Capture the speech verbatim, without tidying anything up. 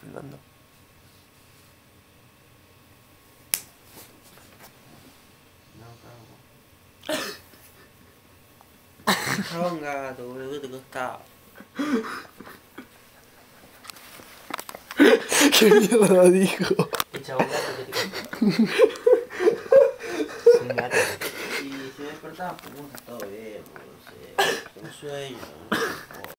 filmando. No, cago. Estaba un gato, boludo, ¿qué te costaba? ¿Qué mierda dijo? Echa un gato, ¿qué te costaba? Un gato. Y si me despertaba, pues todo bien, boludo, no sé, tengo sueño, no sé.